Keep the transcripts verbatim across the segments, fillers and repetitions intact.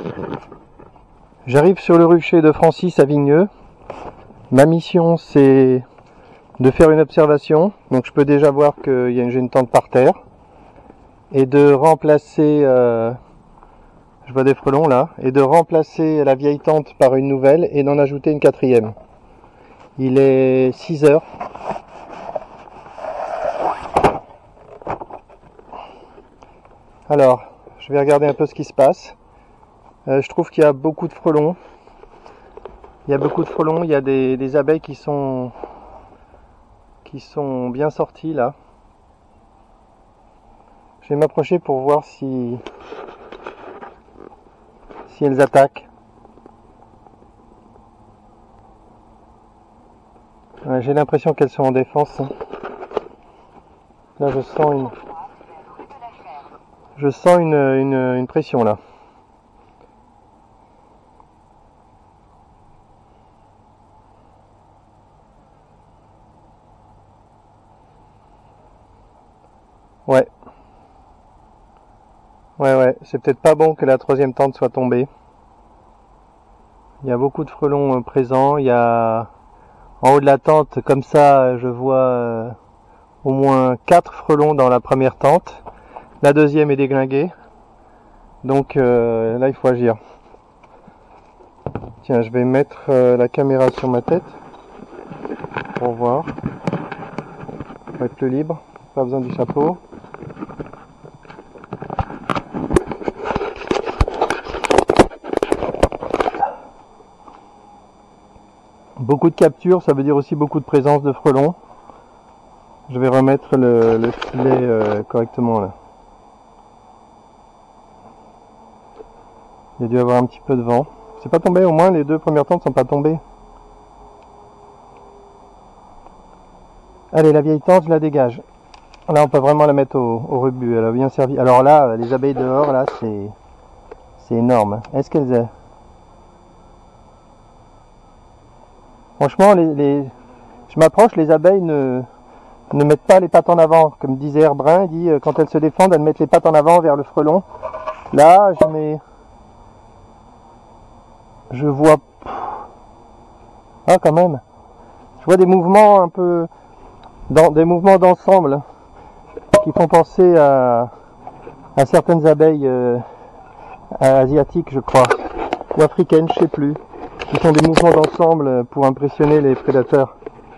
J'arrive sur le rucher de Francis à Vigneux. Ma mission c'est de faire une observation, donc je peux déjà voir qu'il y a une tente par terre, et de remplacer, euh, je vois des frelons là, et de remplacer la vieille tente par une nouvelle et d'en ajouter une quatrième. Il est six heures. Alors, je vais regarder un peu ce qui se passe. Euh, je trouve qu'il y a beaucoup de frelons. Il y a beaucoup de frelons, il y a des, des abeilles qui sont, qui sont bien sorties là. Je vais m'approcher pour voir si, si elles attaquent. Ouais, j'ai l'impression qu'elles sont en défense. Là je sens une, je sens une, une, une pression là. Ouais. Ouais, ouais, c'est peut-être pas bon que la troisième tente soit tombée. Il y a beaucoup de frelons euh, présents. Il y a en haut de la tente, comme ça, je vois euh, au moins quatre frelons dans la première tente. La deuxième est déglinguée. Donc euh, là, il faut agir. Tiens, je vais mettre euh, la caméra sur ma tête pour voir. Pour être plus libre. Pas besoin du chapeau. Beaucoup de captures, ça veut dire aussi beaucoup de présence de frelons. Je vais remettre le, le filet euh, correctement là. Il y a dû avoir un petit peu de vent. C'est pas tombé, au moins les deux premières tentes sont pas tombées. Allez, la vieille tente, je la dégage. Là, on peut vraiment la mettre au, au rebut, elle a bien servi. Alors là, les abeilles dehors, là, c'est c'est énorme. Est-ce qu'elles... Franchement, les, les... je m'approche, les abeilles ne... ne mettent pas les pattes en avant. Comme disait Herbrun, il dit, quand elles se défendent, elles mettent les pattes en avant vers le frelon. Là, je mets... Je vois... Ah, quand même. Je vois des mouvements un peu... Dans, des mouvements d'ensemble qui font penser à, à certaines abeilles euh, asiatiques, je crois, ou africaines, je sais plus, qui font des mouvements d'ensemble pour impressionner les prédateurs.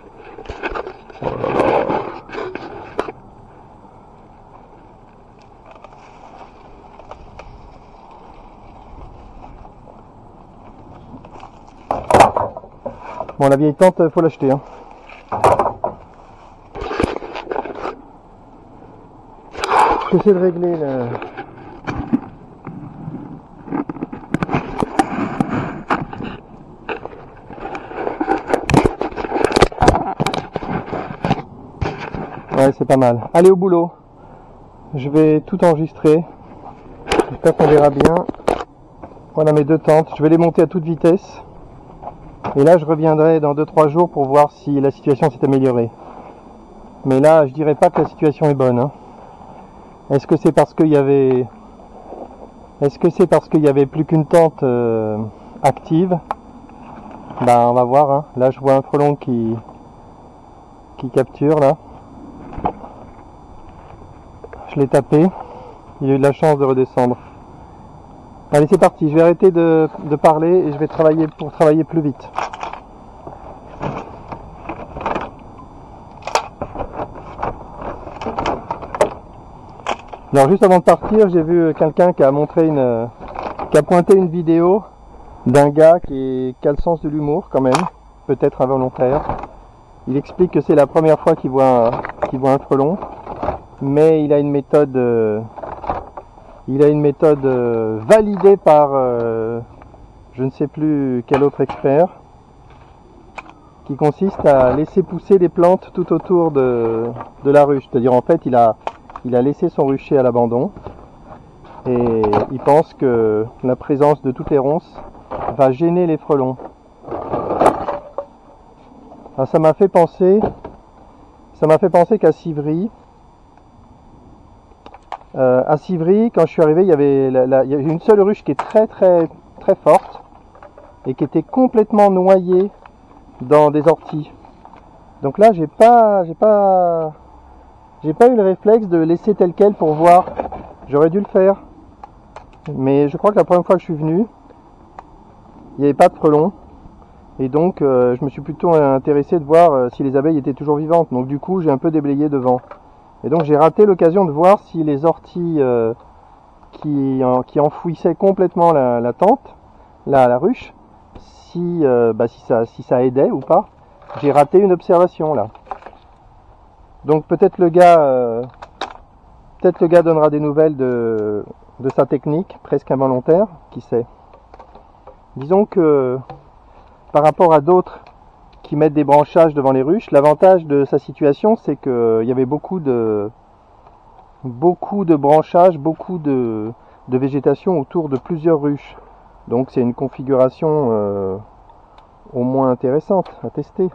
Bon, la vieille tente, faut l'acheter, hein. J'essaie de régler le... Ouais, c'est pas mal. Allez au boulot. Je vais tout enregistrer. J'espère qu'on verra bien. Voilà mes deux tentes. Je vais les monter à toute vitesse. Et là, je reviendrai dans deux trois jours pour voir si la situation s'est améliorée. Mais là, je dirais pas que la situation est bonne, hein. Est-ce que c'est parce qu'il y avait... Est-ce que c'est parce qu'il y avait plus qu'une tente euh, active? Ben, on va voir, hein. Là, je vois un frelon qui... qui capture, là. Je l'ai tapé. Il a eu de la chance de redescendre. Allez, c'est parti. Je vais arrêter de, de parler et je vais travailler pour travailler plus vite. Alors juste avant de partir, j'ai vu quelqu'un qui a montré une, qui a pointé une vidéo d'un gars qui, est, qui a le sens de l'humour quand même, peut-être involontaire. Il explique que c'est la première fois qu'il voit, qu'il voit un frelon, mais il a une méthode, euh, il a une méthode euh, validée par, euh, je ne sais plus quel autre expert, qui consiste à laisser pousser les plantes tout autour de, de la ruche. C'est-à-dire en fait, il a Il a laissé son rucher à l'abandon et il pense que la présence de toutes les ronces va gêner les frelons. Alors ça m'a fait penser, ça m'a fait penser qu'à Civry, Euh, à Civry, quand je suis arrivé, il y avait la, la, il y avait une seule ruche qui est très très très forte et qui était complètement noyée dans des orties. Donc là, j'ai pas, j'ai pas, j'ai pas eu le réflexe de laisser tel quel pour voir. J'aurais dû le faire, mais je crois que la première fois que je suis venu, il n'y avait pas de frelons. Et donc, euh, je me suis plutôt intéressé de voir euh, si les abeilles étaient toujours vivantes. Donc, du coup, j'ai un peu déblayé devant. Et donc, j'ai raté l'occasion de voir si les orties euh, qui, en, qui enfouissaient complètement la, la tente, la, la ruche, si, euh, bah, si, ça, si ça aidait ou pas. J'ai raté une observation là. Donc, peut-être le gars, euh, peut-être le gars donnera des nouvelles de, de sa technique, presque involontaire, qui sait. Disons que par rapport à d'autres qui mettent des branchages devant les ruches, l'avantage de sa situation, c'est qu'il y avait beaucoup de, beaucoup de branchages, beaucoup de, de végétation autour de plusieurs ruches. Donc c'est une configuration euh, au moins intéressante à tester.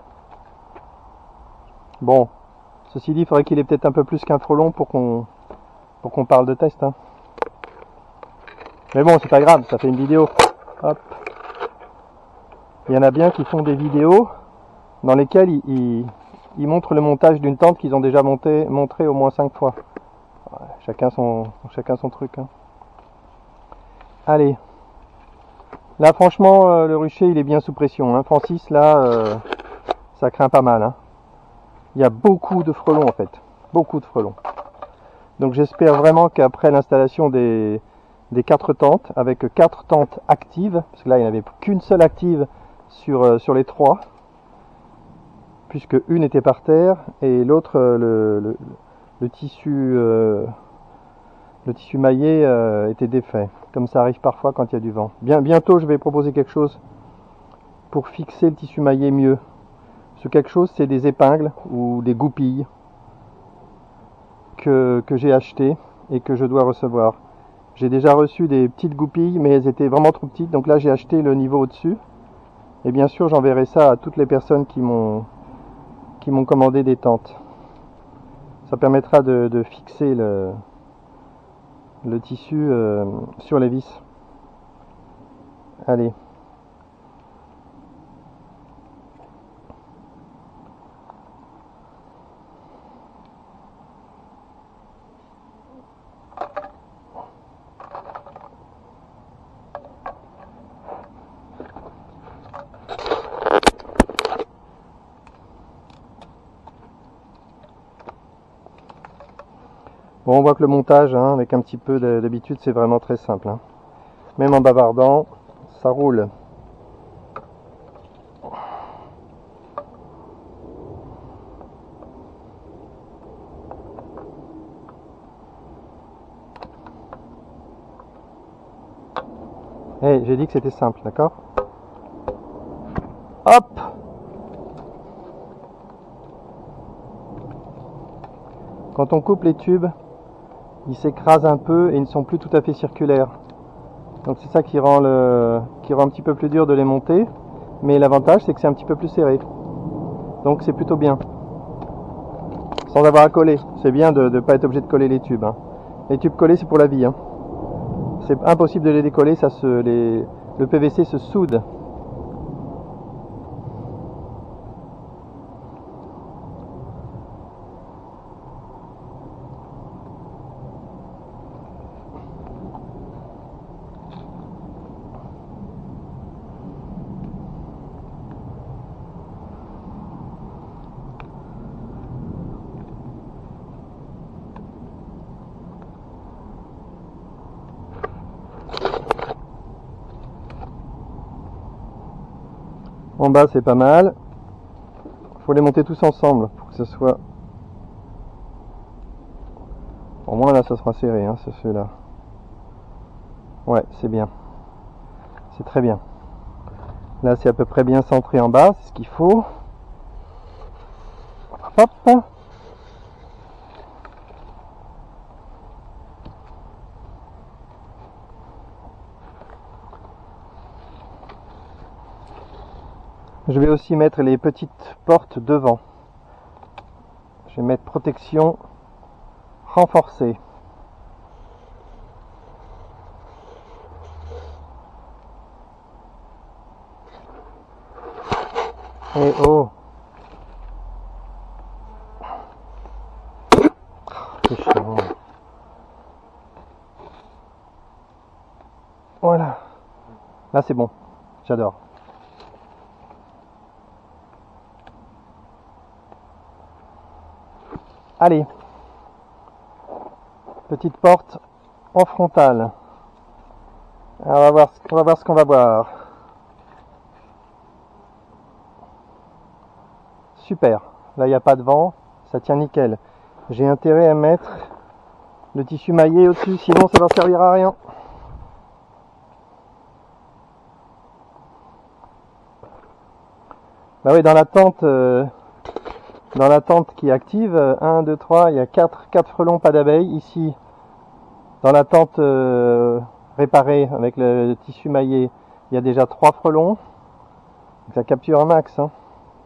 Bon, ceci dit, il faudrait qu'il ait peut-être un peu plus qu'un frelon pour qu'on pour qu'on parle de test. Hein. Mais bon, c'est pas grave, ça fait une vidéo. Hop. Il y en a bien qui font des vidéos dans lesquelles ils, ils, ils montrent le montage d'une tente qu'ils ont déjà monté, montré au moins cinq fois. Ouais, chacun son, chacun son truc. Hein. Allez. Là, franchement, euh, le rucher, il est bien sous pression. Hein. Francis, là, euh, ça craint pas mal. Hein. Il y a beaucoup de frelons, en fait. Beaucoup de frelons. Donc, j'espère vraiment qu'après l'installation des, des quatre tentes, avec quatre tentes actives, parce que là, il n'y en avait qu'une seule active sur, euh, sur les trois, puisque une était par terre et l'autre euh, le, le, le tissu euh, le tissu maillé euh, était défait, comme ça arrive parfois quand il y a du vent. Bien, bientôt je vais proposer quelque chose pour fixer le tissu maillé mieux. Ce quelque chose, c'est des épingles ou des goupilles que, que j'ai achetées et que je dois recevoir. J'ai déjà reçu des petites goupilles, mais elles étaient vraiment trop petites, donc là j'ai acheté le niveau au-dessus. Et bien sûr, j'enverrai ça à toutes les personnes qui m'ont qui m'ont commandé des tentes. Ça permettra de, de fixer le, le tissu euh, sur les vis. Allez. Bon, on voit que le montage, hein, avec un petit peu d'habitude, c'est vraiment très simple. Hein. Même en bavardant, ça roule. Hey, j'ai dit que c'était simple, d'accord? Hop! Quand on coupe les tubes, ils s'écrasent un peu et ils ne sont plus tout à fait circulaires. Donc c'est ça qui rend, le, qui rend un petit peu plus dur de les monter. Mais l'avantage, c'est que c'est un petit peu plus serré. Donc c'est plutôt bien. Sans avoir à coller. C'est bien de ne pas être obligé de coller les tubes. Hein. Les tubes collés, c'est pour la vie. Hein. C'est impossible de les décoller. Ça se, les, le P V C se soude. En bas, c'est pas mal. Il faut les monter tous ensemble pour que ce soit... Au moins là, ça sera serré, hein, c'est ceux-là. Ouais, c'est bien. C'est très bien. Là, c'est à peu près bien centré en bas, c'est ce qu'il faut. Hop. Je vais aussi mettre les petites portes devant. Je vais mettre protection renforcée. Et oh, c'est chiant. Voilà. Là c'est bon. J'adore. Allez. Petite porte en frontale. Alors, on va voir, on va voir ce qu'on va voir. Super. Là il n'y a pas de vent. Ça tient nickel. J'ai intérêt à mettre le tissu maillé au-dessus, sinon ça va servir à rien. Bah oui, dans la tente, euh, dans la tente qui est active, un, deux, trois, il y a quatre, quatre frelons, pas d'abeilles. Ici, dans la tente euh, réparée avec le tissu maillé, il y a déjà trois frelons. Donc ça capture un max. Hein.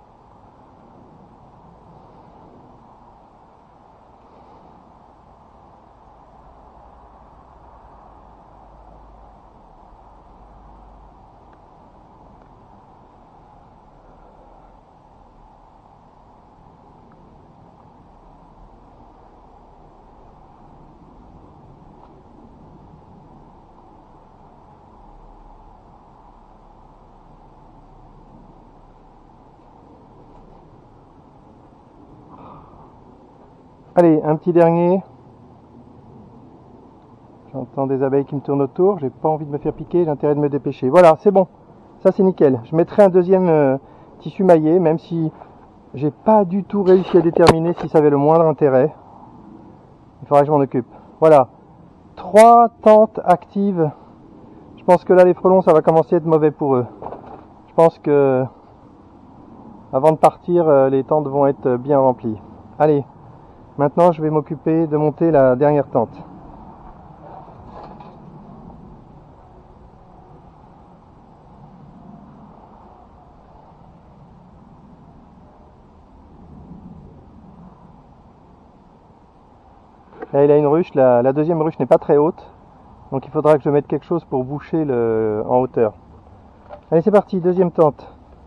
Allez, un petit dernier. J'entends des abeilles qui me tournent autour. J'ai pas envie de me faire piquer, j'ai intérêt de me dépêcher. Voilà, c'est bon. Ça c'est nickel. Je mettrai un deuxième euh, tissu maillé, même si j'ai pas du tout réussi à déterminer si ça avait le moindre intérêt. Il faudra que je m'en occupe. Voilà. Trois tentes actives. Je pense que là les frelons ça va commencer à être mauvais pour eux. Je pense que avant de partir, les tentes vont être bien remplies. Allez. Maintenant, je vais m'occuper de monter la dernière tente. Là, il a une ruche. La, la deuxième ruche n'est pas très haute. Donc, il faudra que je mette quelque chose pour boucher le, en hauteur. Allez, c'est parti. Deuxième tente.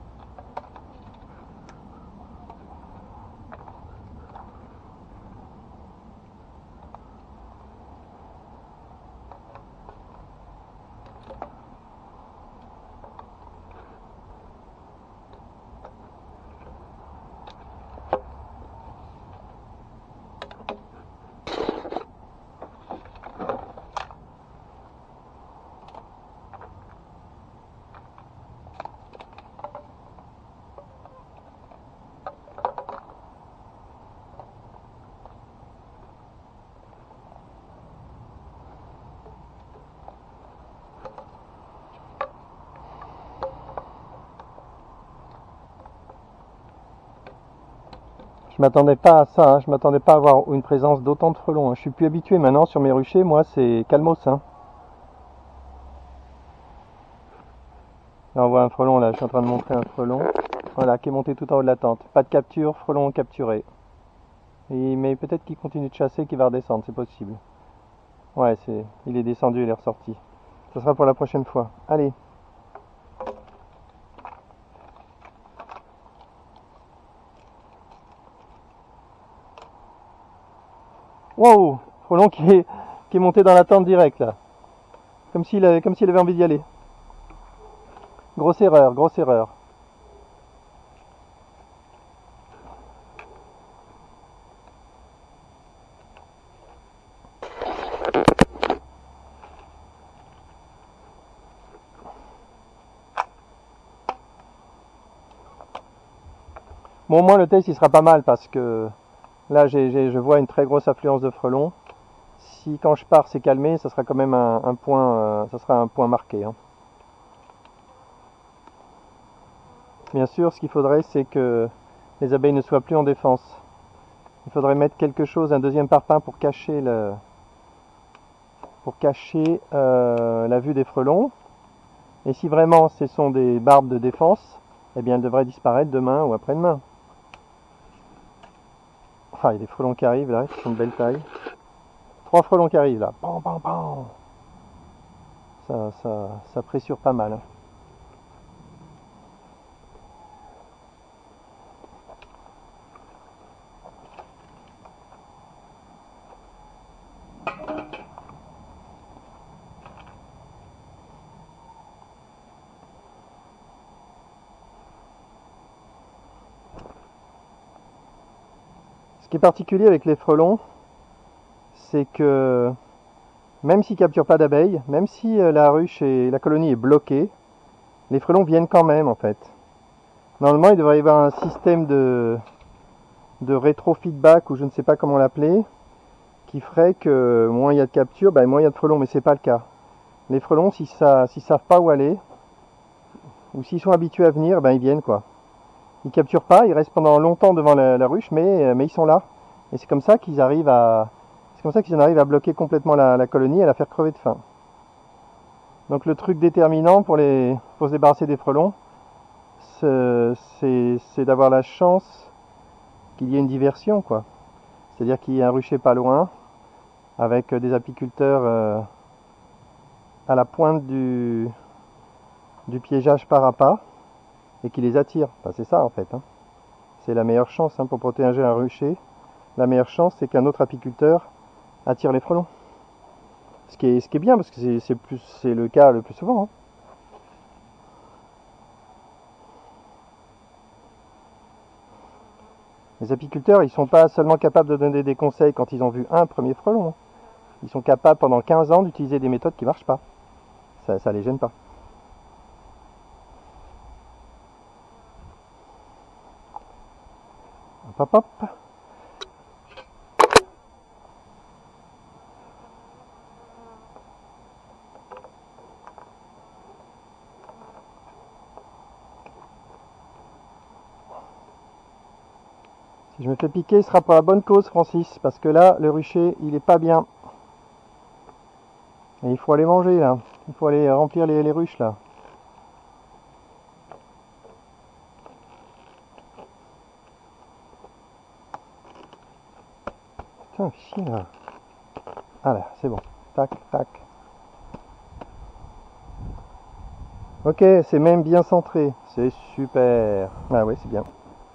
Je m'attendais pas à ça, hein. Je m'attendais pas à avoir une présence d'autant de frelons. Hein. Je suis plus habitué maintenant sur mes ruchers, moi c'est calmos. Hein. Là on voit un frelon, là je suis en train de montrer un frelon. Voilà, qui est monté tout en haut de la tente. Pas de capture, frelon capturé. Et, mais peut-être qu'il continue de chasser, qu'il va redescendre, c'est possible. Ouais, c'est, il est descendu, il est ressorti. Ce sera pour la prochaine fois. Allez. Wow, frelon qui est, qui est monté dans la tente directe là. Comme s'il avait, comme s'il avait envie d'y aller. Grosse erreur, grosse erreur. Bon, au moins le test il sera pas mal parce que là j'ai, j'ai, je vois une très grosse affluence de frelons. Si quand je pars c'est calmé, ça sera quand même un, un point, euh, ça sera un point marqué. Hein. Bien sûr, ce qu'il faudrait c'est que les abeilles ne soient plus en défense. Il faudrait mettre quelque chose, un deuxième parpaing pour cacher le, pour cacher euh, la vue des frelons. Et si vraiment ce sont des barbes de défense, eh bien elles devraient disparaître demain ou après-demain. Ah, il y a des frelons qui arrivent là, qui sont de belle taille. Trois frelons qui arrivent là. Pam, pam, pam. Ça, ça, ça pressure pas mal. Ce qui est particulier avec les frelons, c'est que même s'ils ne capturent pas d'abeilles, même si la ruche et la colonie est bloquée, les frelons viennent quand même en fait. Normalement, il devrait y avoir un système de, de rétro-feedback, ou je ne sais pas comment l'appeler, qui ferait que moins il y a de capture, ben moins il y a de frelons, mais c'est pas le cas. Les frelons, s'ils ne savent pas où aller, ou s'ils sont habitués à venir, ben ils viennent quoi. Ils capturent pas, ils restent pendant longtemps devant la, la ruche, mais, mais ils sont là. Et c'est comme ça qu'ils arrivent à, c'est comme ça qu'ils arrivent à bloquer complètement la, la colonie et à la faire crever de faim. Donc le truc déterminant pour, les, pour se débarrasser des frelons, c'est d'avoir la chance qu'il y ait une diversion, quoi. C'est-à-dire qu'il y ait un rucher pas loin, avec des apiculteurs euh, à la pointe du, du piégeage par appât, et qui les attire. Enfin, c'est ça en fait. Hein. C'est la meilleure chance hein, pour protéger un rucher. La meilleure chance, c'est qu'un autre apiculteur attire les frelons. Ce qui est, ce qui est bien, parce que c'est le cas le plus souvent. Hein. Les apiculteurs, ils sont pas seulement capables de donner des conseils quand ils ont vu un premier frelon. Ils sont capables pendant quinze ans d'utiliser des méthodes qui marchent pas. Ça, ça les gêne pas. Hop, hop, hop. Si je me fais piquer, ce sera pour la bonne cause, Francis, parce que là, le rucher, il est pas bien. Et il faut aller manger, là. Il faut aller remplir les, les ruches, là. Putain, chien, là. Ah là, c'est bon. Tac, tac. Ok, c'est même bien centré. C'est super. Ah oui, c'est bien.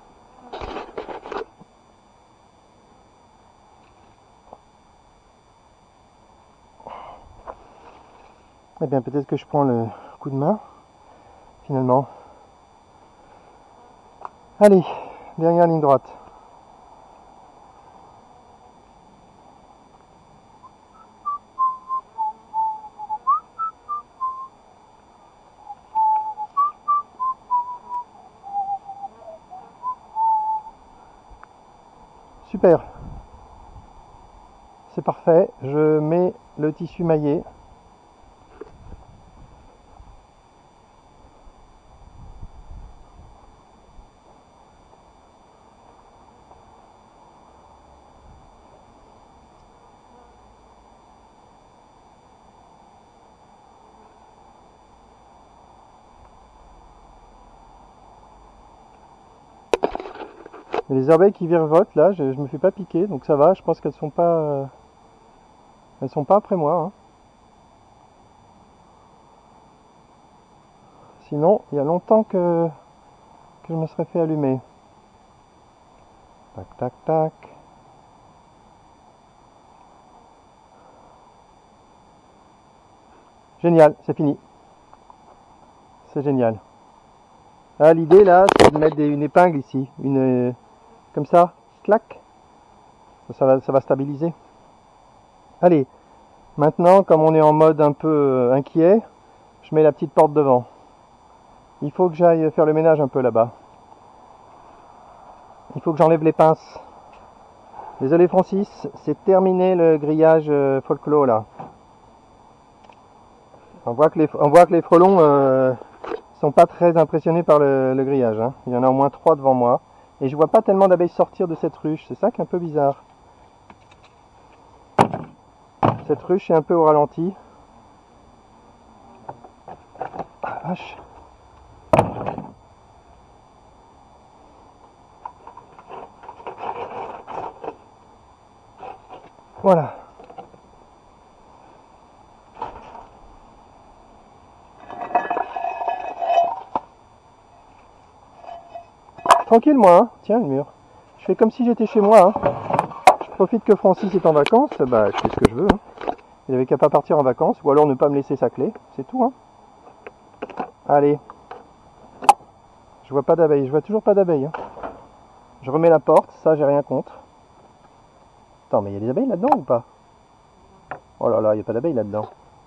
Eh bien, peut-être que je prends le coup de main, finalement. Allez, dernière ligne droite. Super. C'est parfait. Je mets le tissu maillé. Et les abeilles qui virevoltent là, je, je me fais pas piquer, donc ça va. Je pense qu'elles sont pas, euh, elles sont pas après moi. Hein. Sinon, il y a longtemps que, que je me serais fait allumer. Tac, tac, tac. Génial, c'est fini. C'est génial. Ah, l'idée là, c'est de mettre des, une épingle ici, une comme ça, clac. Ça va, ça va stabiliser. Allez, maintenant, comme on est en mode un peu inquiet, je mets la petite porte devant. Il faut que j'aille faire le ménage un peu là-bas. Il faut que j'enlève les pinces. Désolé Francis, c'est terminé le grillage folklore là. On voit que les, on voit que les frelons euh, sont pas très impressionnés par le, le grillage. Hein. Il y en a au moins trois devant moi. Et je vois pas tellement d'abeilles sortir de cette ruche. C'est ça qui est un peu bizarre. Cette ruche est un peu au ralenti. Ah, vache. Voilà. Tranquille moi, hein. Tiens le mur. Je fais comme si j'étais chez moi. Hein. Je profite que Francis est en vacances, bah je fais ce que je veux. Hein. Il avait qu'à pas partir en vacances, ou alors ne pas me laisser sa clé, c'est tout. Hein. Allez. Je vois pas d'abeilles, je vois toujours pas d'abeilles. Hein. Je remets la porte, ça j'ai rien contre. Attends, mais il y a des abeilles là-dedans ou pas? Oh là là, il n'y a pas d'abeilles là-dedans.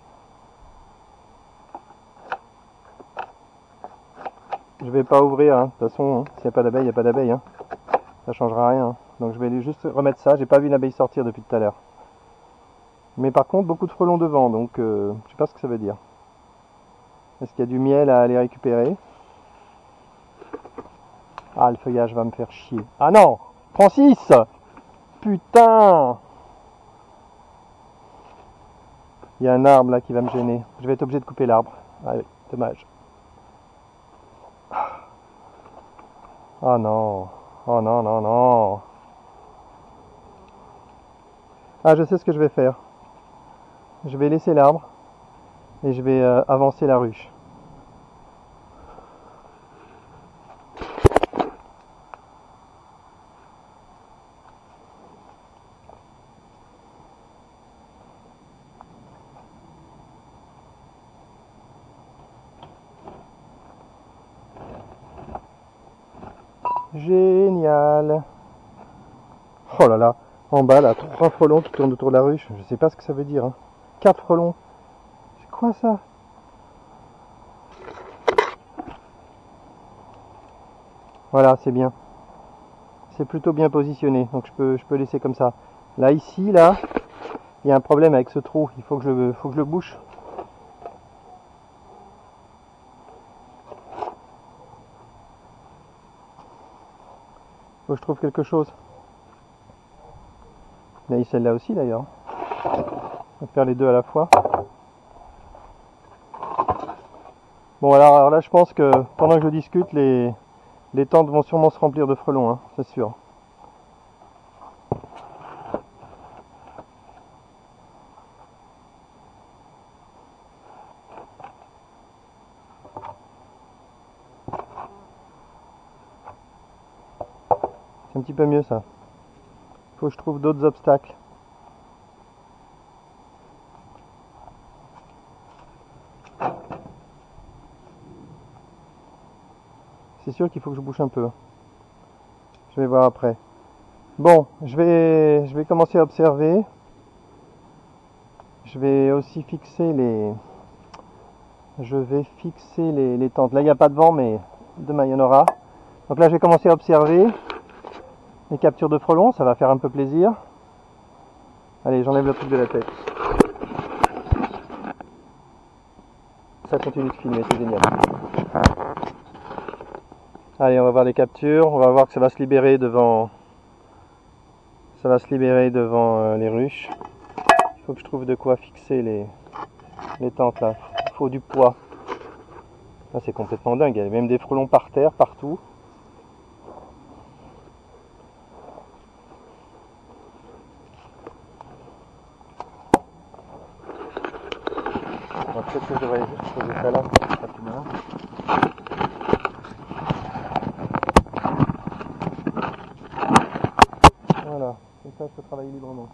Je vais pas ouvrir, hein. De toute façon, hein, s'il n'y a pas d'abeilles, il n'y a pas d'abeilles. Hein. Ça changera rien. Hein. Donc je vais juste remettre ça. J'ai pas vu une abeille sortir depuis tout à l'heure. Mais par contre, beaucoup de frelons devant, donc euh, je sais pas ce que ça veut dire. Est-ce qu'il y a du miel à aller récupérer? Ah, le feuillage va me faire chier. Ah non! Francis! Putain! Il y a un arbre là qui va me gêner. Je vais être obligé de couper l'arbre. Ah oui, dommage. Oh non. Oh non, non, non. Ah, je sais ce que je vais faire. Je vais laisser l'arbre et je vais euh, avancer la ruche. Génial. Oh là là, en bas là, trois frelons qui tournent autour de la ruche. Je sais pas ce que ça veut dire. Hein. Quatre frelons. C'est quoi ça? Voilà, c'est bien. C'est plutôt bien positionné, donc je peux, je peux laisser comme ça. Là, ici, là, il y a un problème avec ce trou. Il faut que je, faut que je le bouche. Faut que je trouve quelque chose. Il y a celle-là aussi d'ailleurs. On va faire les deux à la fois. Bon alors, alors là je pense que pendant que je discute, les, les tentes vont sûrement se remplir de frelons, hein, c'est sûr. C'est un petit peu mieux ça. Faut que je trouve d'autres obstacles. C'est sûr qu'il faut que je bouge un peu. Je vais voir après. Bon, je vais, je vais commencer à observer. Je vais aussi fixer les, je vais fixer les, les tentes. Là, il n'y a pas de vent, mais demain, il y en aura. Donc là, j'ai commencé à observer les captures de frelons. Ça va faire un peu plaisir. Allez, j'enlève le truc de la tête. Ça continue de filmer, c'est génial. Allez, on va voir les captures. On va voir que ça va se libérer devant, ça va se libérer devant euh, les ruches. Il faut que je trouve de quoi fixer les, les tentes là. Il faut du poids. Là, c'est complètement dingue. Il y a même des frelons par terre, partout. Peut-être que je devrais juste poser ça là. Voilà, comme ça je peux travailler librement.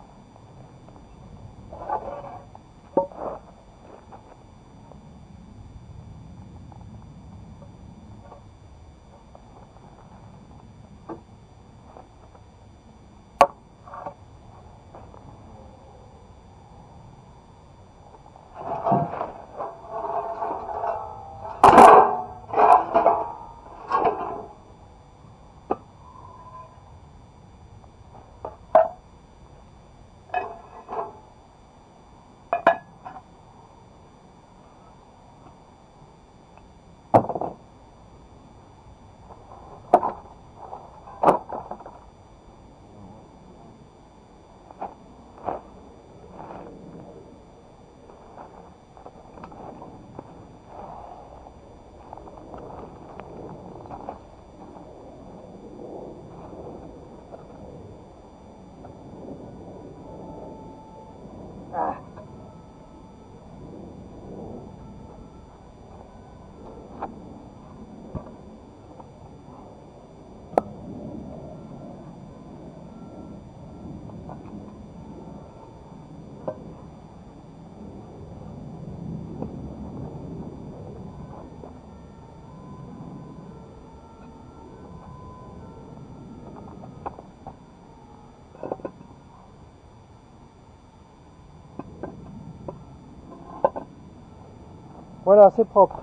Voilà, c'est propre.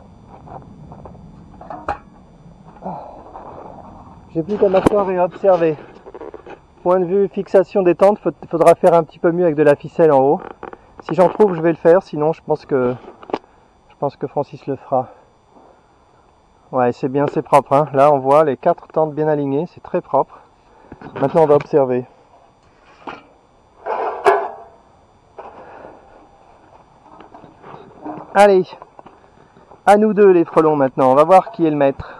J'ai plus qu'à m'asseoir et observer. Point de vue fixation des tentes, il faudra faire un petit peu mieux avec de la ficelle en haut. Si j'en trouve, je vais le faire, sinon je pense que je pense que Francis le fera. Ouais, c'est bien, c'est propre, hein. Là, on voit les quatre tentes bien alignées, c'est très propre. Maintenant, on va observer. Allez, à nous deux les frelons maintenant. On va voir qui est le maître.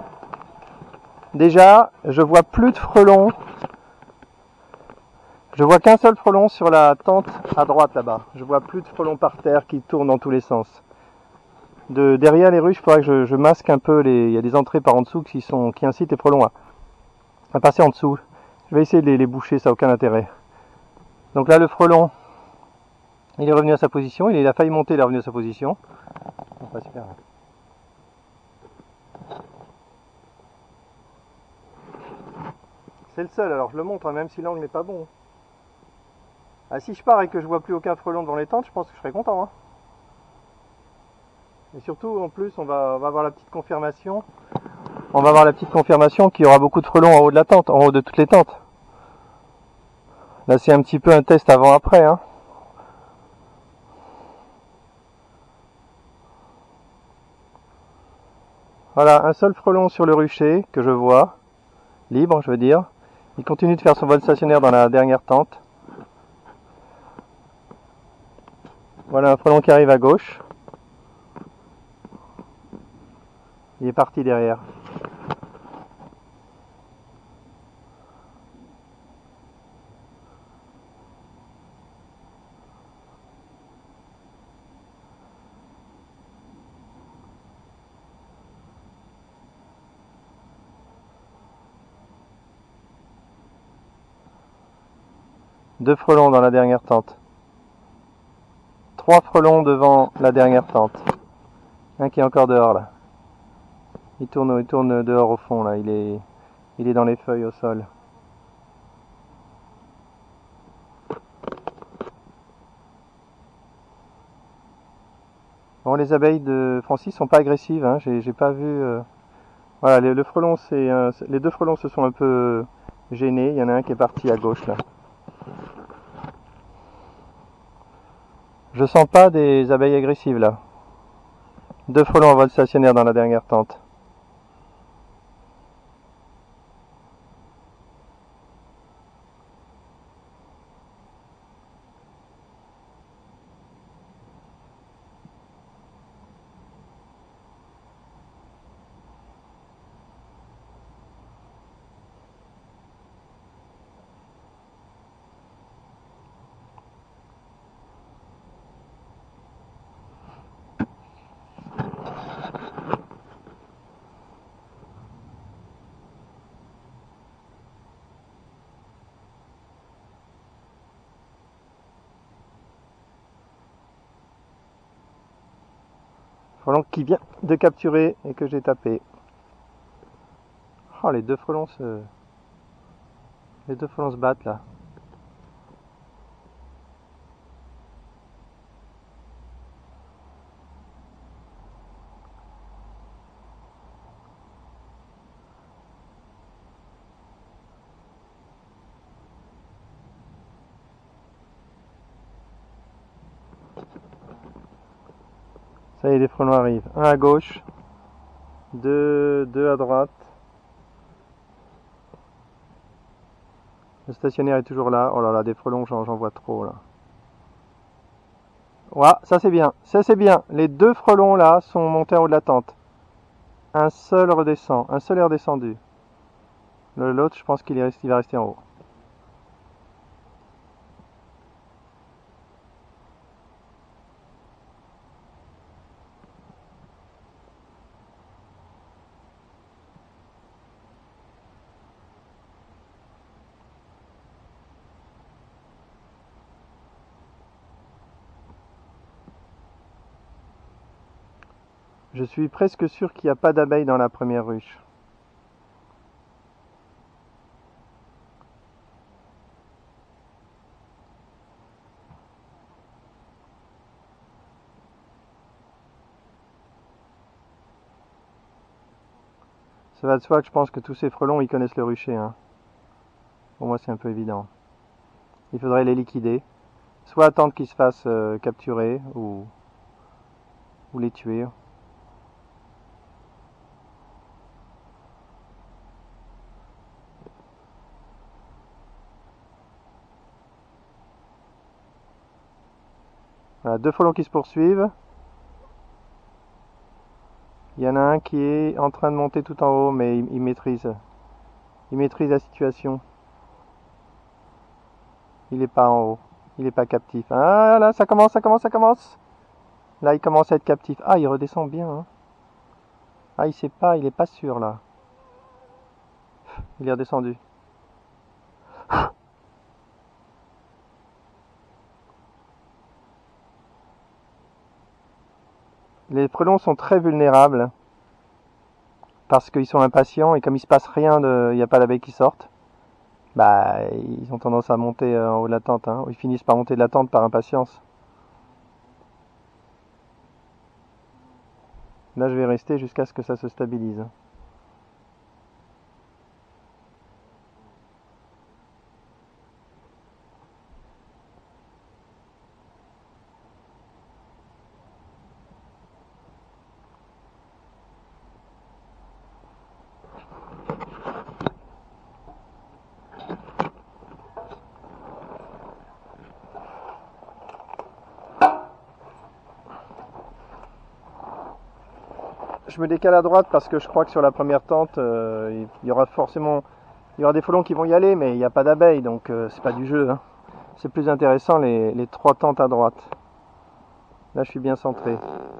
Déjà, je vois plus de frelons. Je vois qu'un seul frelon sur la tente à droite là-bas. Je vois plus de frelons par terre qui tournent dans tous les sens. De derrière les ruches, il faudrait que je, je masque un peu les. Il y a des entrées par en dessous qui sont qui incitent les frelons à, à passer en dessous. Je vais essayer de les, les boucher, ça n'a aucun intérêt. Donc là, le frelon, il est revenu à sa position. Il a failli monter, il est revenu à sa position. On va se faire. C'est le seul, alors je le montre, hein, même si l'angle n'est pas bon. Ah, si je pars et que je vois plus aucun frelon devant les tentes, je pense que je serai content. Hein. Et surtout, en plus, on va, on va avoir la petite confirmation. On va avoir la petite confirmation qu'il y aura beaucoup de frelons en haut de la tente, en haut de toutes les tentes. Là, c'est un petit peu un test avant-après. Hein. Voilà, un seul frelon sur le rucher que je vois, libre, je veux dire. Il continue de faire son vol stationnaire dans la dernière tente. Voilà un frelon qui arrive à gauche. Il est parti derrière. Deux frelons dans la dernière tente. Trois frelons devant la dernière tente. Un qui est encore dehors là. Il tourne, il tourne dehors au fond là. Il est, il est dans les feuilles au sol. Bon, les abeilles de Francis sont pas agressives. Hein. J'ai, j'ai pas vu. Euh... Voilà, le, le frelon, c'est, euh, les deux frelons se sont un peu gênés. Il y en a un qui est parti à gauche là. Je sens pas des abeilles agressives là. Deux frelons en vol stationnaire dans la dernière tente. Frelon qui vient de capturer et que j'ai tapé. Oh, les deux frelons se... Les deux frelons se battent là. Ça y est, les frelons arrivent. Un à gauche. Deux, deux à droite. Le stationnaire est toujours là. Oh là là, des frelons, j'en, j'en vois trop là. Ouais, ça c'est bien. Ça c'est bien. Les deux frelons là sont montés en haut de la tente. Un seul redescend. Un seul est redescendu. L'autre, je pense qu'il est, il va rester en haut. Je suis presque sûr qu'il n'y a pas d'abeilles dans la première ruche. Ça va de soi que je pense que tous ces frelons ils connaissent le rucher. Hein. Pour moi c'est un peu évident. Il faudrait les liquider. Soit attendre qu'ils se fassent euh, capturer ou, ou les tuer. Voilà, deux frelons qui se poursuivent. Il y en a un qui est en train de monter tout en haut, mais il, il maîtrise. Il maîtrise la situation. Il n'est pas en haut. Il n'est pas captif. Ah là, ça commence, ça commence, ça commence. Là, il commence à être captif. Ah, il redescend bien. Hein. Ah, il sait pas, il est pas sûr là. Il est redescendu. Les frelons sont très vulnérables parce qu'ils sont impatients et comme il se passe rien, de, il n'y a pas d'abeilles qui sortent, bah ils ont tendance à monter en haut de la tente. Hein. Ils finissent par monter de la tente par impatience. Là, je vais rester jusqu'à ce que ça se stabilise. Je me décale à droite parce que je crois que sur la première tente, euh, il y aura forcément il y aura des frelons qui vont y aller, mais il n'y a pas d'abeilles, donc euh, c'est pas du jeu. Hein. C'est plus intéressant les, les trois tentes à droite. Là, je suis bien centré.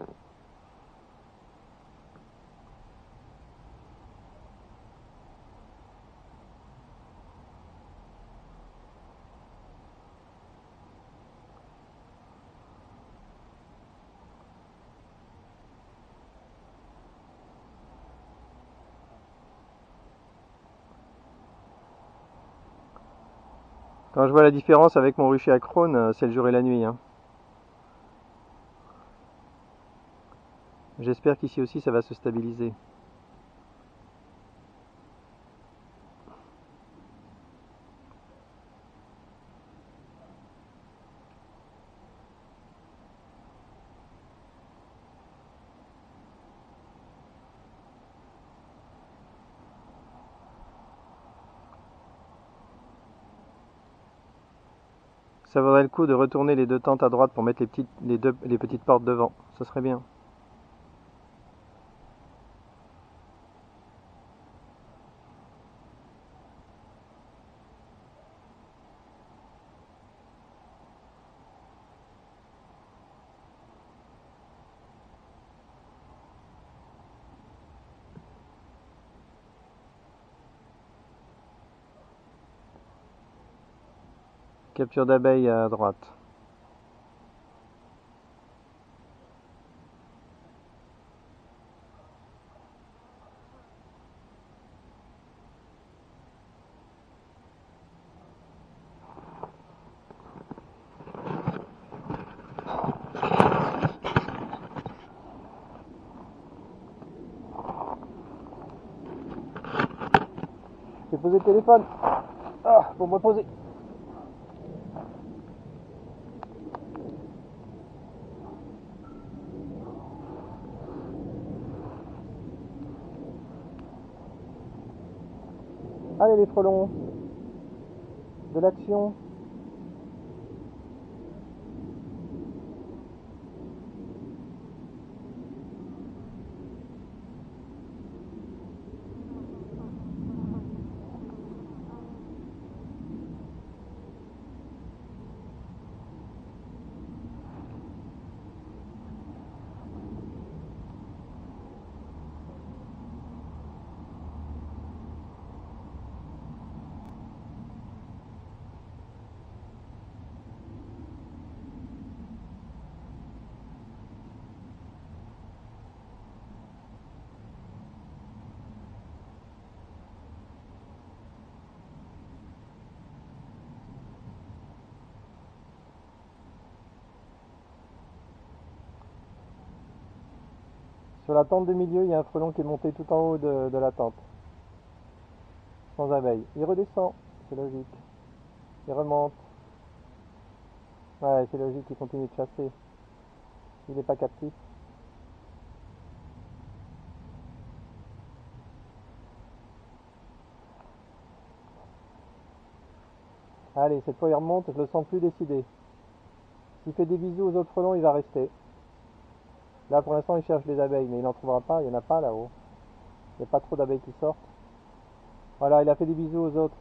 Quand je vois la différence avec mon rucher à Krone, c'est le jour et la nuit. Hein. J'espère qu'ici aussi ça va se stabiliser. Ça vaudrait le coup de retourner les deux tentes à droite pour mettre les petites, les deux, les petites portes devant. Ça serait bien. Capture d'abeilles à droite. J'ai posé le téléphone. Ah, pour me reposer. Allez les frelons. De l'action. Sur la tente de milieu, il y a un frelon qui est monté tout en haut de, de la tente. Sans abeille. Il redescend, c'est logique. Il remonte. Ouais, c'est logique, il continue de chasser. Il n'est pas captif. Allez, cette fois il remonte, je le sens plus décidé. S'il fait des bisous aux autres frelons, il va rester. Là pour l'instant il cherche des abeilles, mais il n'en trouvera pas, il n'y en a pas là-haut. Il n'y a pas trop d'abeilles qui sortent. Voilà, il a fait des bisous aux autres.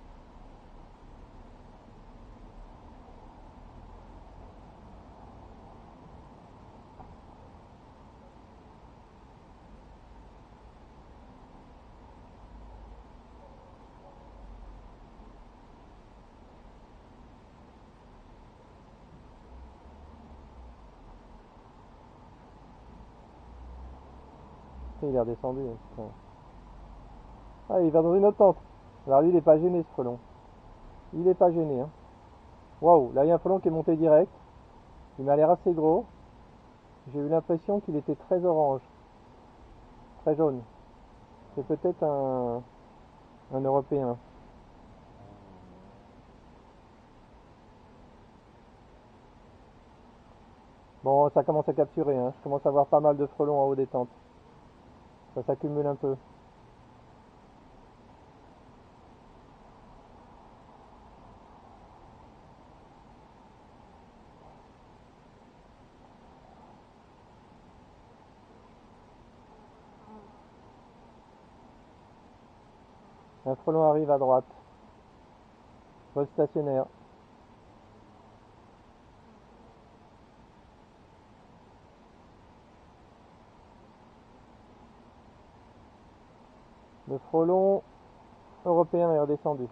Il est redescendu. Hein, ah, il va dans une autre tente. Alors lui, il n'est pas gêné, ce frelon. Il n'est pas gêné. Hein. Waouh, là, il y a un frelon qui est monté direct. Il m'a l'air assez gros. J'ai eu l'impression qu'il était très orange. Très jaune. C'est peut-être un, un Européen. Bon, ça commence à capturer. Hein. Je commence à voir pas mal de frelons en haut des tentes. Ça s'accumule un peu. Un frelon arrive à droite. Vol stationnaire. Le frelon européen est redescendu.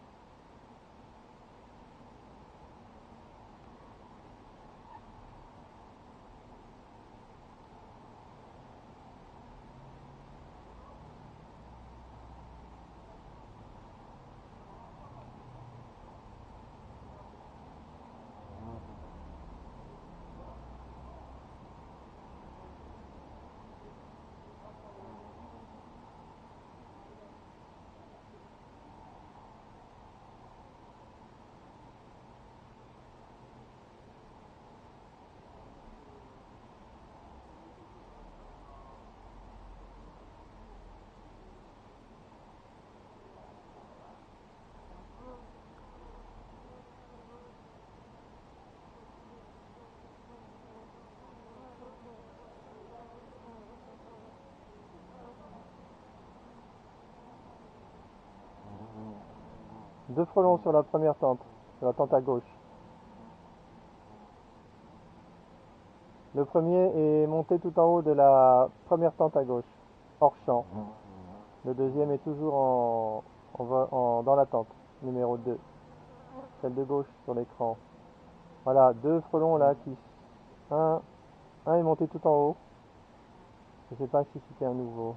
Deux frelons sur la première tente, sur la tente à gauche. Le premier est monté tout en haut de la première tente à gauche, hors champ. Le deuxième est toujours en, en, en, dans la tente, numéro deux, celle de gauche sur l'écran. Voilà, deux frelons là qui... Un, un est monté tout en haut. Je ne sais pas si c'était un nouveau.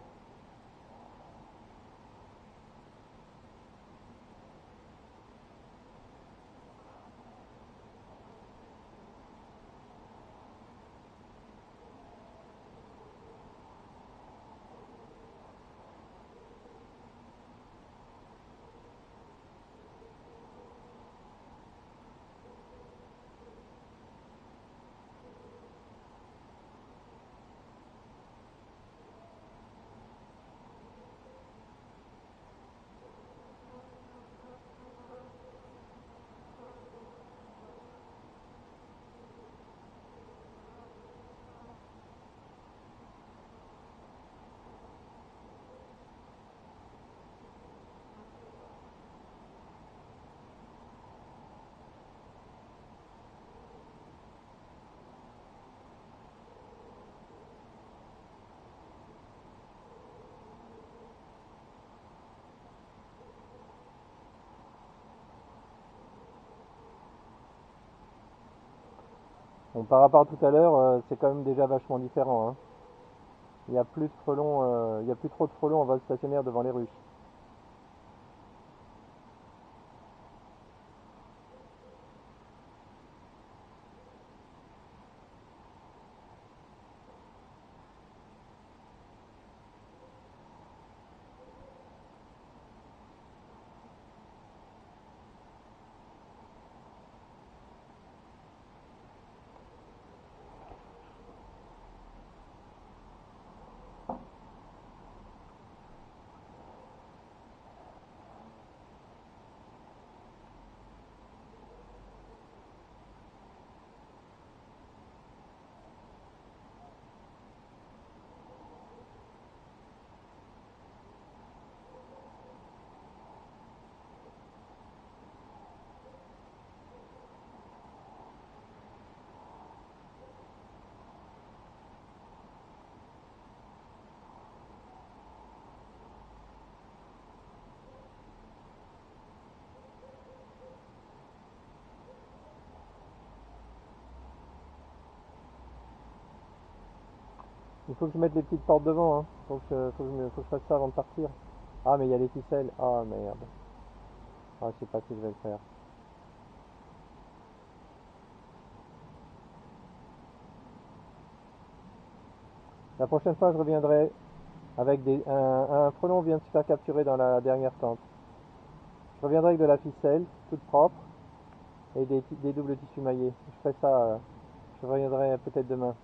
Bon, par rapport à tout à l'heure, euh, c'est quand même déjà vachement différent. Hein. Il n'y a plus de frelons, euh, il n'y a plus trop de frelons en vol stationnaire devant les ruches. Il faut que je mette les petites portes devant, hein. Donc euh, faut, que je, me- faut que je fasse ça avant de partir. Ah mais il y a les ficelles. Ah merde. Ah je sais pas si je vais le faire. La prochaine fois je reviendrai avec des. Un, un frelon vient de se faire capturer dans la dernière tente. Je reviendrai avec de la ficelle, toute propre, et des, des doubles tissus maillés. Je ferai ça, euh, je reviendrai peut-être demain.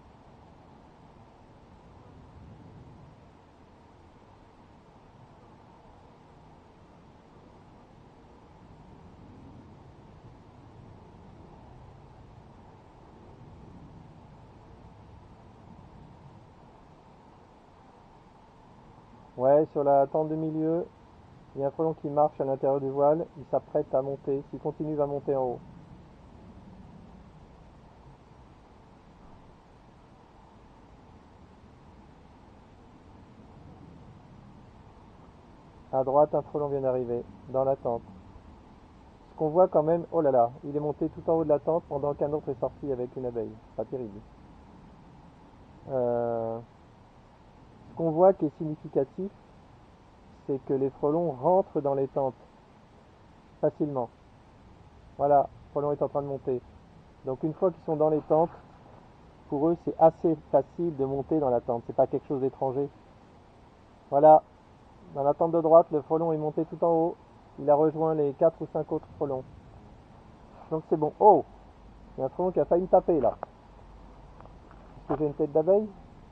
Ouais, sur la tente de milieu, il y a un frelon qui marche à l'intérieur du voile, il s'apprête à monter. S'il continue, il va monter en haut. À droite, un frelon vient d'arriver, dans la tente. Ce qu'on voit quand même, oh là là, il est monté tout en haut de la tente pendant qu'un autre est sorti avec une abeille. Pas terrible. Euh, ce qu'on voit qui est significatif, c'est que les frelons rentrent dans les tentes facilement. Voilà, le frelon est en train de monter. Donc une fois qu'ils sont dans les tentes, pour eux c'est assez facile de monter dans la tente. C'est pas quelque chose d'étranger. Voilà, dans la tente de droite, le frelon est monté tout en haut. Il a rejoint les quatre ou cinq autres frelons. Donc c'est bon. Oh, il y a un frelon qui a failli me taper là. Est-ce que j'ai une tête d'abeille?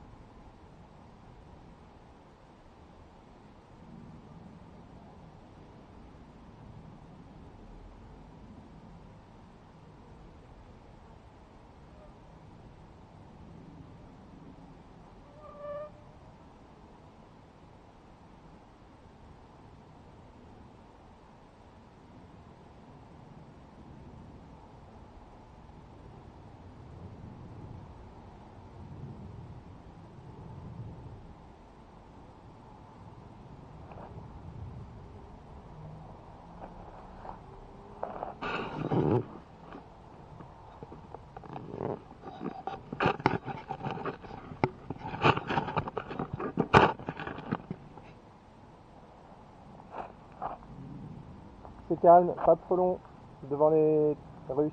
C'est calme, pas de frelons devant les ruches.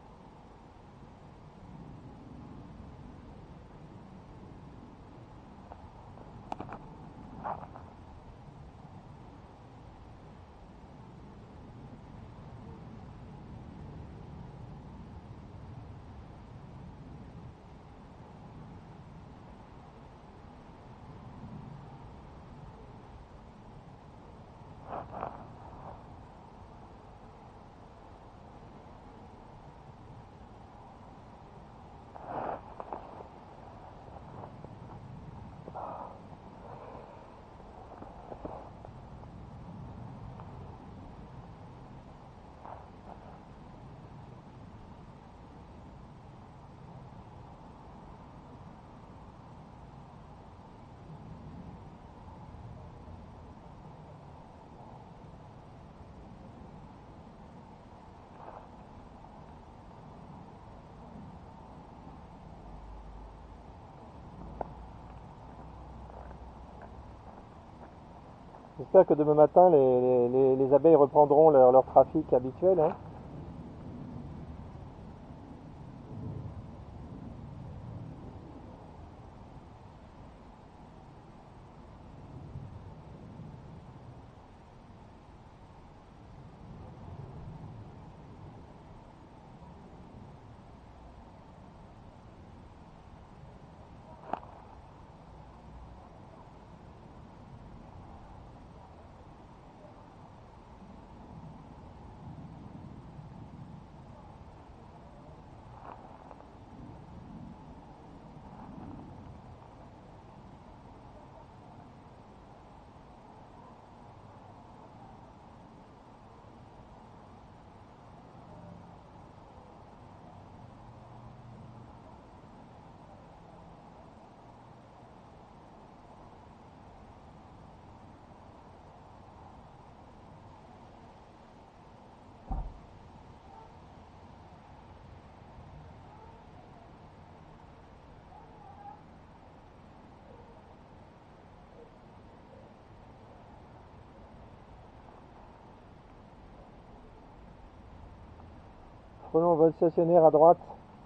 J'espère que demain matin, les, les- les abeilles reprendront leur, leur trafic habituel, hein. Frelon vol stationnaire à droite.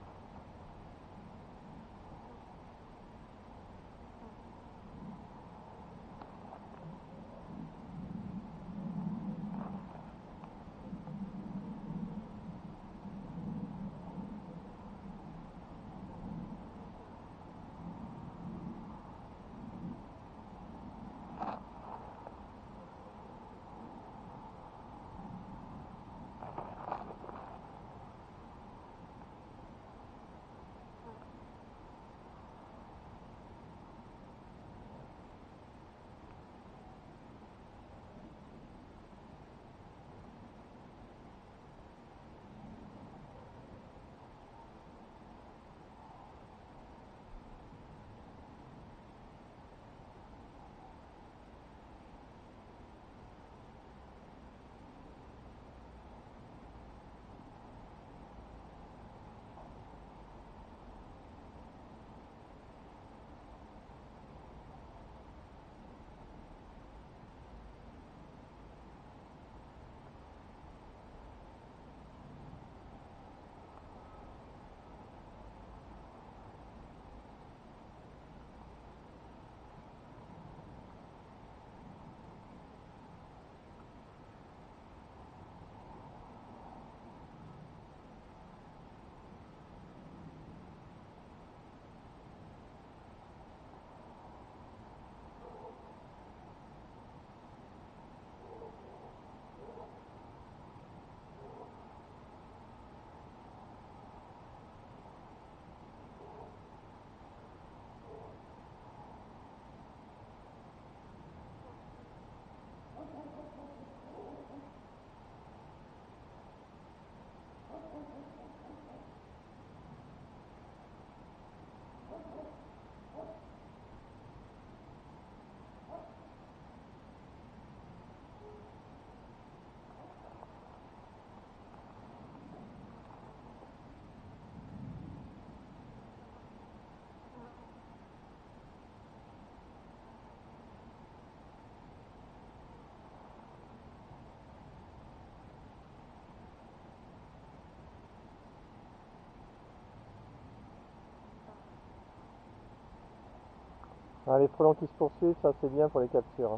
Ah, les frelons qui se poursuivent, ça c'est bien pour les captures.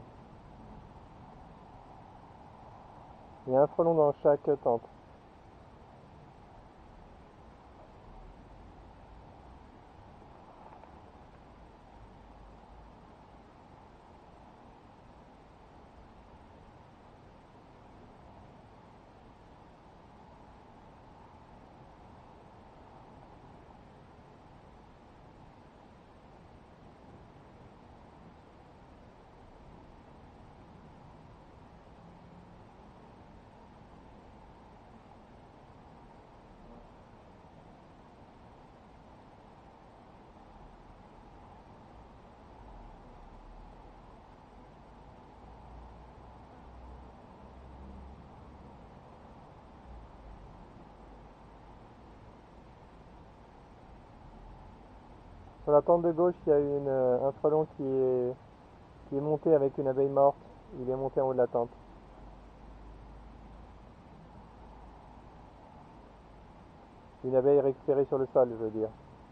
Il y a un frelon dans chaque tente. Sur la tente de gauche, il y a une, un frelon qui est, qui est monté avec une abeille morte. Il est monté en haut de la tente. Une abeille récupérée sur le sol, je veux dire.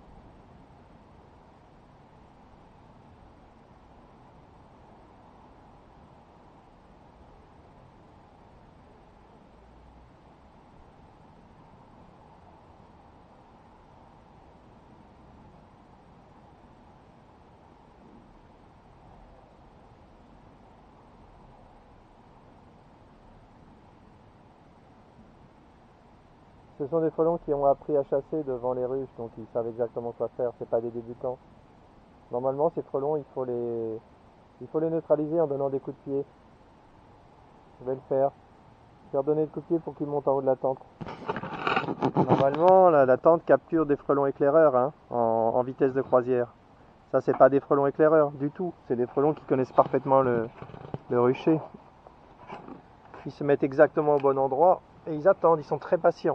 Ce sont des frelons qui ont appris à chasser devant les ruches, donc ils savent exactement quoi faire, c'est pas des débutants. Normalement, ces frelons, il faut les, il faut les neutraliser en donnant des coups de pied. Je vais le faire. Je vais leur donner le coup de pied pour qu'ils montent en haut de la tente. Normalement, la, la tente capture des frelons éclaireurs hein, en, en vitesse de croisière. Ça, c'est pas des frelons éclaireurs du tout, c'est des frelons qui connaissent parfaitement le, le rucher. Ils se mettent exactement au bon endroit et ils attendent, ils sont très patients.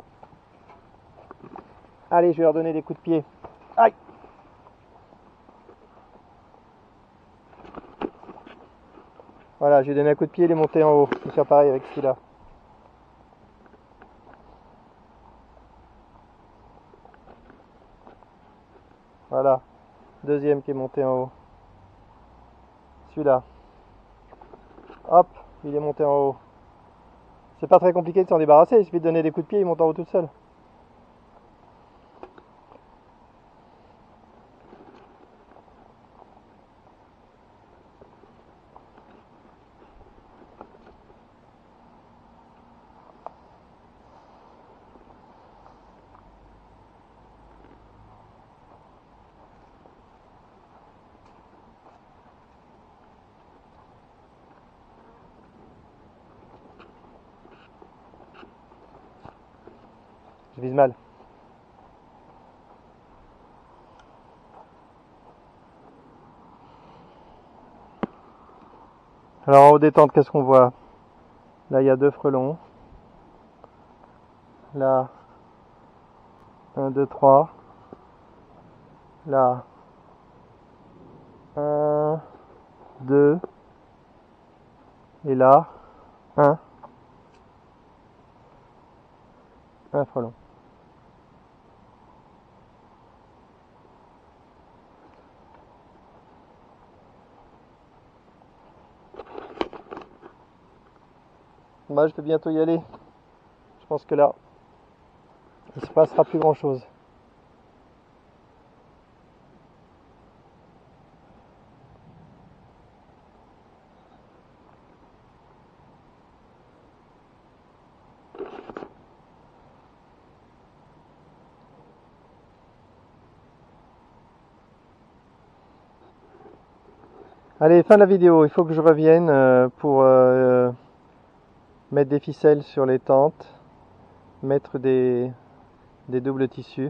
Allez, je vais leur donner des coups de pied. Aïe! Voilà, j'ai donné un coup de pied, il est monté en haut. Je vais faire pareil avec celui-là. Deuxième qui est monté en haut. Celui-là. Hop, il est monté en haut. C'est pas très compliqué de s'en débarrasser, il suffit de donner des coups de pied, il monte en haut tout seul. Je vise mal. Alors en haut détente, qu'est-ce qu'on voit? Là, il y a deux frelons. Là, un, deux, trois. Là, un, deux. Et là, un. Un frelon. Moi, je vais bientôt y aller. Je pense que là, il se passera plus grand chose. Allez, fin de la vidéo. Il faut que je revienne euh, pour euh, mettre des ficelles sur les tentes, mettre des, des doubles tissus.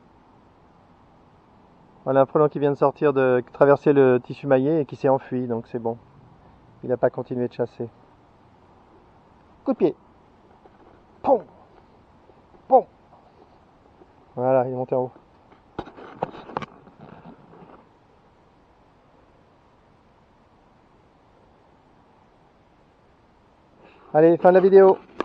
Voilà un frelon qui vient de sortir de traverser le tissu maillé et qui s'est enfui, donc c'est bon. Il n'a pas continué de chasser. Coup de pied. Pom. Pom. Voilà, il est monté en haut. Allez, fin de la vidéo.